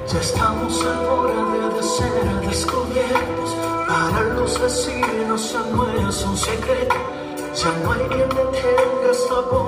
Ya estamos al borde de ser descubiertos. Para los vecinos ya no es un secreto. Ya no hay quien detenga esta voz.